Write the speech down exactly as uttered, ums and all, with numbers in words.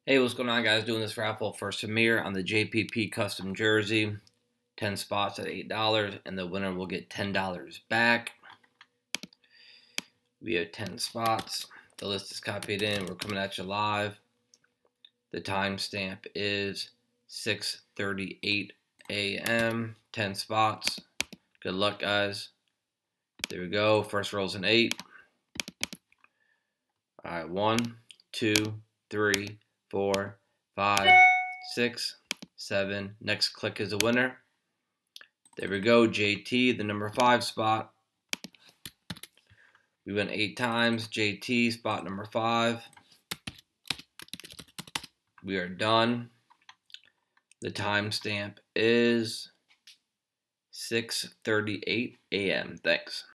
Hey, what's going on, guys? Doing this raffle for Samir on the J P P Custom Jersey. ten spots at eight dollars, and the winner will get ten dollars back. We have ten spots. The list is copied in. We're coming at you live. The timestamp is six thirty-eight a m ten spots. Good luck, guys. There we go. First roll's an eight. All right, one, two, three, four, five, six, seven. Next click is a winner. There we go. J T, the number five spot. We went eight times. J T, spot number five. We are done. The timestamp is six thirty-eight a m Thanks.